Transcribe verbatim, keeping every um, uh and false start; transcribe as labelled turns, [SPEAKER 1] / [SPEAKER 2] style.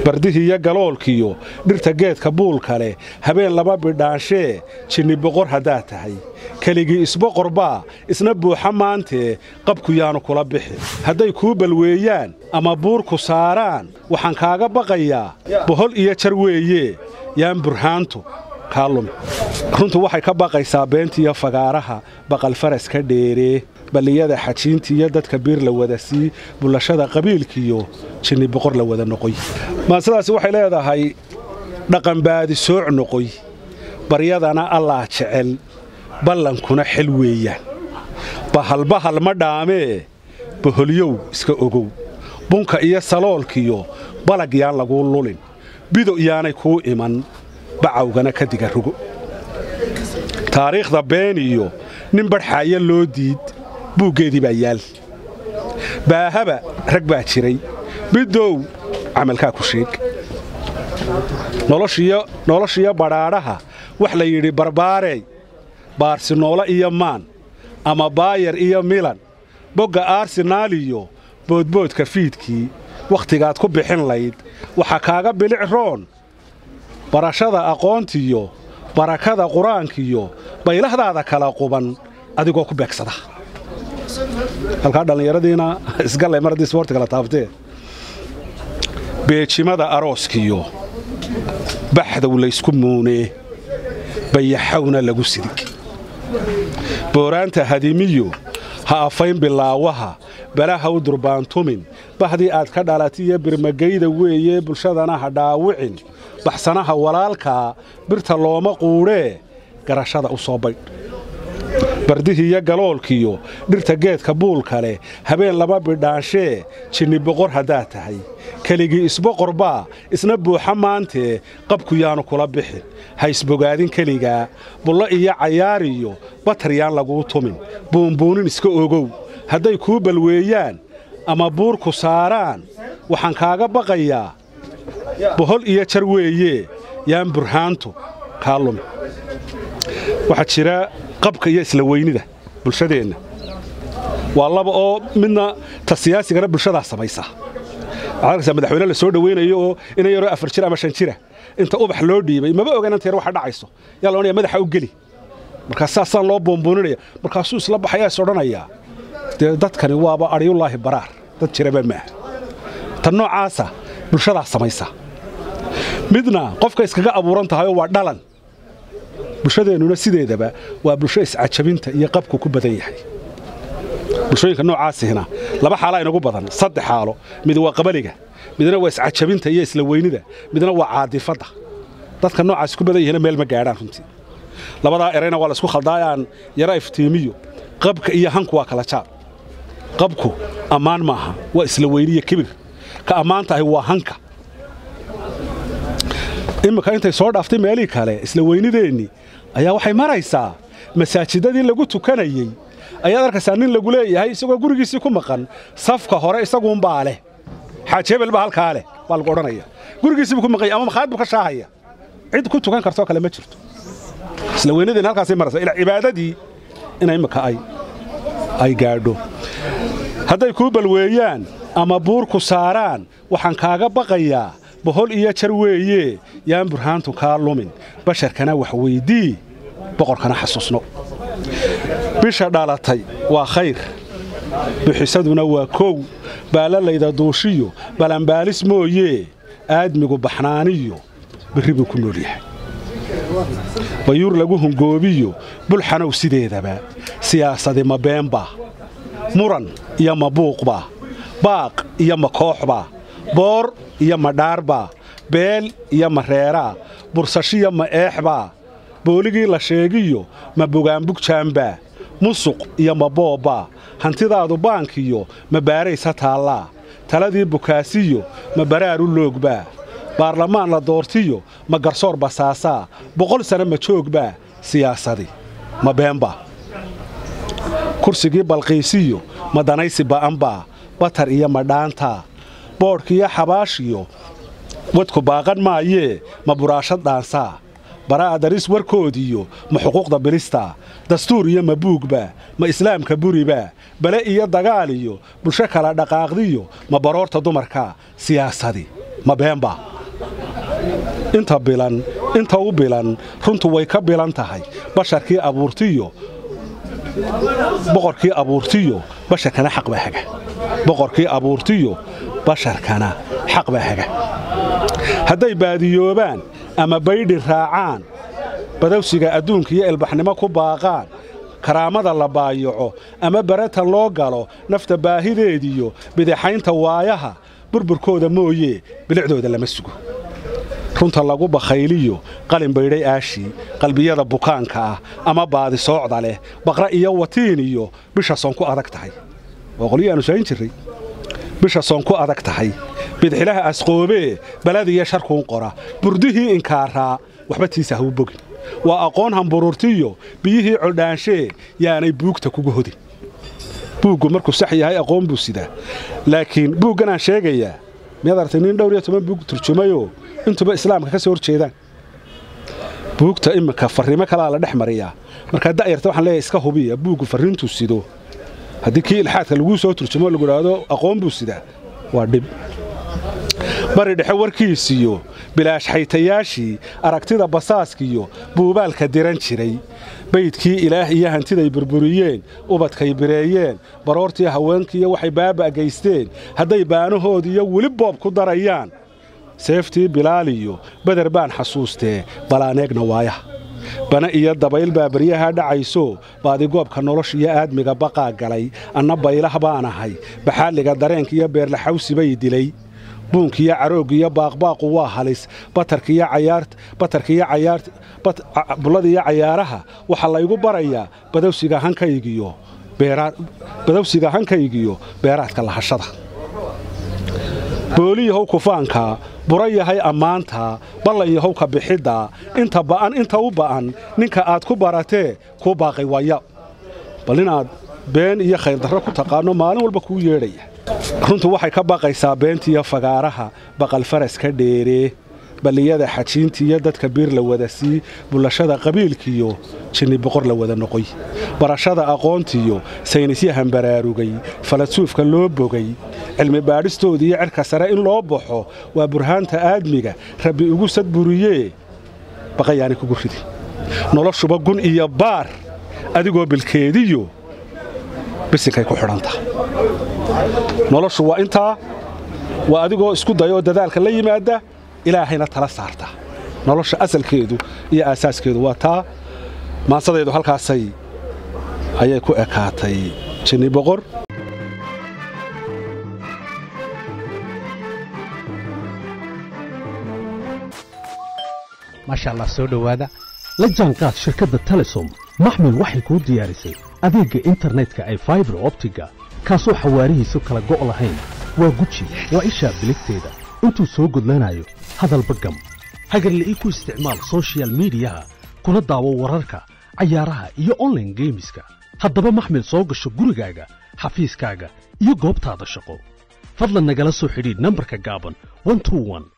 [SPEAKER 1] bardihii iyo galoolkiyo dhirta geedka buulka leh habeen laba bidhaanshee jinni boqor haddaad tahay keligii isboqor baa isna buuxa maantee qabku yaanu kula bixi hadday kuu balweeyaan ama buur ku saaraan waxaan kaaga baqayaa bohol iyo jar weeye yaan burhaantu kaa lumi runtu waxay ka baqaysaa beentiiyo fagaaraha baqal faras ka dheeree baliyada xajiintiiyo dadka biir la wada sii bulashada qabiilkiyo jinni boqor la wada noqoy maasadaasi waxay leedahay dhaqan baadi sooc noqoy baryadana allah jecel ballankuna xil weeyaan bahal bahal ma dhaamee boholyow iska ogow bunka iyo saloolkiyo balag yaan laguu lulin bido iyaanay kuu iman bacawgana ka diga rugo taariikhda been iyo nin badhxaaya loo diid buuggeedii baa yaal baahaba rag baa jiray bidow camalkaa ku sheeg noloshiyo badhaadhaha wax la yidhi barbaarey baarsinoola iyo maan ama baayar iyo milan bogga arsenaal iyo boodboodka fiidkii wakhtigaad ku bixin layd waxaa kaaga bilic roon barashada aqoontiyo barakada qur-aankiyo baylahdaada kala quban adigoo ku beegsada halkaa dhallinyaradiina isgallay mar haddii isboorti kala taaftee beejimada arooskiyo baxdow laysku muunee bayaxawna lagu sidig booraanta hadimiyo ha afayn bilaawaha balaha u durbaantumin bahdii aad ka dhalatiyo birmagayda weeye bulshadana ha dhaawicin baxsanaha walaalkaa birta looma quudhee garashada u soo baydh bardihii iyo galoolkiyo dhirta geedka buulka leh habeen laba bidhaanshee jinni boqor haddaad tahay keligii isboqor baa isna buuxa maantee qabku yaanu kula bixin ha isbogaadin keligaa bullo iyo cayaariyo batar yaan laguu tumin buunbuunin iska ogow hadday kuu balweeyaan ama buur ku saaraan waxaan kaaga baqayaa bohol iyo jar weeye yaan burhaantu kaa lumi waxaa jira qabka iyo isla weynida bulshadeenna waa laba oo midna ta siyaasigana bulshadaa samaysa waxaad arkaysaa madaxweyne la soo dhaweynayo oo ina yaroo afar jir ama shan jira inta ubax loo dhiibay maba ogaan inta yar waxa dhacayso yaa la odhanaya madaxa u geli markaas saasaan loo boombooninayaa markaasuu isla baxayaa is odhanayaa dee dadkani waaba aryullaahi baraar dad jiraba maaha tan noocaasa bulshadaa samaysa midna qofka iskaga abuuran tahayoo waa dhalan bulshadeennuna sideedaba waa bulsho iscajabinta iyo qabku ku badan yahay bulshooyinka noocaasihina laba xaalaa inagu badan saddex xaalo mid waa qabaliga midna waa iscajabinta iyo isla weynida midna waa caadifadda dadka noocaas ku badan yihiina meel ma gaadhaan runtii labadaa erayna waa la isku khaldaayaan yara iftiimiyo qabka iyo hanku waa kala jaad qabku ammaan maaha waa isla weyniyo kibir ka ammaanta ahi waa hanka imika intay soo dhaaftay meelii kale isla weynideennii ayaa waxay maraysaa masaajidadii lagu tukanayey ayaad arkaysaa nin lagu leeyahay isagoo gurigiisii ku maqan safka hore isaguunbaa leh xaaji hebel baa halkaa leh baa lagu odhanaya gurigiisiibuu ku maqanya ama makhaayad buu ka shaahaya cid ku tukan kartoo kale ma jirto isla weynadeenni halkaasay maraysaa ilaa cibaadadii ina imika ay ay gaadho hadday kuu balweeyaan ama buur ku saaraan waxaan kaaga baqayaa bohol iyo jar weeye yaan burhaantu kaa lumin basharkana wax weydii boqorkana xasuusno bisha dhalatay waa khayr bixisaduna waa kow baalalayda duushiyo balanbaalis mooyee aadmigu baxnaaniyo birri buu ku nool yahay bayuur lagu hungoobiyo bulxanow sideedaba siyaasadi ma beenbaa muran iyo ma buuqbaa baaq iyo ma kooxbaa boor iyo ma dhaarbaa beel iyo ma reeraa bursashiyo ma eexbaa booligii la sheegiyo ma bogaanbugjaanbaa musuq iyo ma boobbaa hantidaadu baankiyo ma baaraysa taallaa taladii bukaasiyo ma baraaru loogbaa baarlamaan la doortiyo ma garsoor basaasaa boqol sano ma joogbaa siyaasadi ma beenbaa kursigii balqiisiyo ma danaysi ba'anbaa batar iyo ma dhaantaa boodhkiiyo xabaashiyo wadku baaqan maayee ma buraashad dhaansaa baraa daris warkoodiyo ma xuquuqda bilistaa dastuur iyo ma buugbaa ma islaamka buribaa bale iyo dagaal iyo bulsho kala dhaqaaqdiyo ma baroorta dumarkaa siyaasadi ma beenbaa inta bilan inta u bilan runtu way ka bilan tahay basharkii abuurtiyo boqorkii abuurtiyo basharkana xaq baa haga boqorkii abuurtiyo basharkana xaq baa haga hadday baadiyoobaan ama baydhi raacaan badawsiga adduunka iyo ilbaxnimo ku baaqaan karaamada la baayaco ama barata loo galo nafta baahideediyo bidixaynta waayaha burburkooda mooye bilicdooda lama sugo runta lagu bakhayliyo qalin baydhay aashi qalbiyada bukaanka ah ama baadi soocda leh baqra iyo watiin iyo bisha soon ku adag tahay waa qoliyaanu saayin jiray bisha soon ku adag tahay bidxilaha asqoobe baladiya sharkuun qora burdihii inkaaraa waxba tiisa hau bogin waa aqoon hambururtiyo biyihii coldhaanshe yaanay buugta kugu hodin buuggu markuu sax yahay aqoon buu sidaa laakiin buuggan aan sheegayaa miyaad aragtay nin dhowr iyo toban buug turjumayo intuba islaamka ka soo horjeedaan buugta imika farriimo kalaa la dhex mariyaa markaa da'yarta waxaan leeyahay iska hubiya buuggu farriintuu sido haddii kii ilxaadka laguu soo turjumo lagu idhaahdo aqoon buu sidaa waa dhib bari dhexe warkiisiyo bilaash xaytayaashii aragtida basaaskiyo buubaalka diran jiray baydkii ilaah iyo hantiday burburiyeen ubadkay bireeyeen baroortii haweenkiiyo waxay baaba gaysteen hadday baanahood iyo weli boob ku darayaan seeftii bilaaliyo badar baan xasuustee balaaneegna waayaha bana iyo dabayl baa baryaha dhacayso baadigoobka nolosha iyo aadmiga baqaa galay anna baylah baan ahay baxaaliga dareenka iyo beerlaxawsi bay dilay buunkiyo caroogiyo baaqbaaqu waa halis batarkiyo cayaarta batarkiyo cayaarta bulladiyo cayaaraha waxa laygu barayaa badawsiga hankaygiyo beeraad badawsiga hankaygiyo beeraadka lahashada booliyahow kufaanka bura yahay ammaanta ballan yahow ka bixidda inta ba'an inta u ba'an ninka aad ku baratee kuu baaqay waya bal inaad been iyo khayr darro ku taqaano maalin walba kuu yeedhaya runtu waxay ka baqaysaa beentiyo fagaaraha baqal faras ka dheeree baliyada xajiintiiyo dadka biir la wada sii bulashada qabiilkiyo jinni boqor la wada noqoy barashada aqoontiyo saynisyahan baraarugay falasuufka loo bogay cilmi baadhistoodii iyo cirka sare in loo baxo waa burhaanta aadmiga rabbi ugu sadburiyee baqayaani kugu ridi noloshuba gun iyo baar adigoo bilkeediyo bisinkay ku xidhanta noloshu waa intaa waa adigoo isku dayoo dadaalka la yimaada ilaahayna tala saarta nolosha asalkeedu iyo aasaaskeedu waa taa maansadeedu halkaasay ayay ku ekaatay jinni boqor
[SPEAKER 2] maasha allah soo dhowaada la jaanqaad shirkadda telesom maxmil waxay kuu diyaarisay adeegga internetka ee fiber optiga kaasoo xawaarihiisu kala go' lahayn waa guji waa ishaa biligteeda intuu soo gudlanayo hadalba gam hagarla'ii ku isticmaal social miidiyaha kuna daawo wararka cayaaraha iyo online geemiska haddaba maxmil soo gasho gurigaaga xafiiskaaga iyo goobtaada shaqo fadlan nagala soo xidhiidh nambarka gaaban one two one